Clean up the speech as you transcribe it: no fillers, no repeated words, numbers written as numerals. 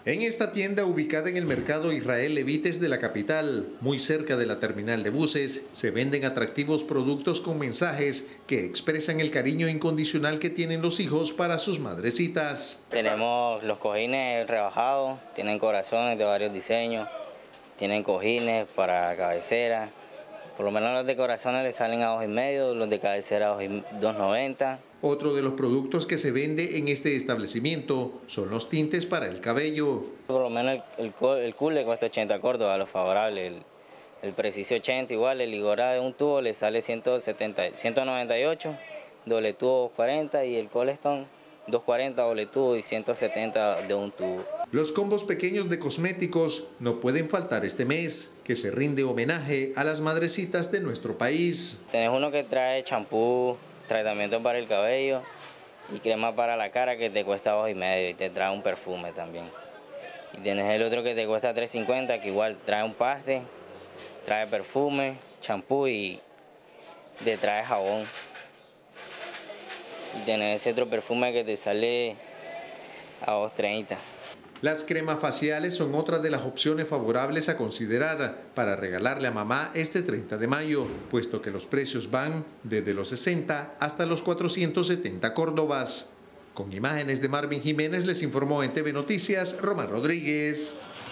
En esta tienda ubicada en el mercado Israel Levites de la capital, muy cerca de la terminal de buses, se venden atractivos productos con mensajes que expresan el cariño incondicional que tienen los hijos para sus madrecitas. Tenemos los cojines rebajados, tienen corazones de varios diseños, tienen cojines para cabecera. Por lo menos los de corazones le salen a $2.50, los de cabecera a $2.90. Otro de los productos que se vende en este establecimiento son los tintes para el cabello. Por lo menos el cool le cuesta 80 córdobas, lo favorable. El preciso 80 igual, el Igora de un tubo le sale 198, doble tubo 40 y el Coleston 240 doble tubo y 170 de un tubo. Los combos pequeños de cosméticos no pueden faltar este mes, que se rinde homenaje a las madrecitas de nuestro país. Tenés uno que trae champú, tratamiento para el cabello y crema para la cara que te cuesta $2.50 y te trae un perfume también. Y tienes el otro que te cuesta $3.50 que igual trae un paste, trae perfume, champú y te trae jabón. Y tienes ese otro perfume que te sale a $2.30. Las cremas faciales son otra de las opciones favorables a considerar para regalarle a mamá este 30 de mayo, puesto que los precios van desde los 60 hasta los 470 córdobas. Con imágenes de Marvin Jiménez les informó en TV Noticias Román Rodríguez.